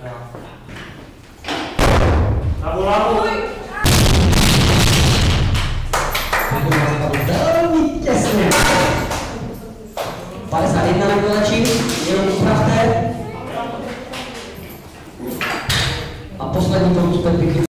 Velmi těsně. 51 na koleči, jenom upravte. A poslední to úspěch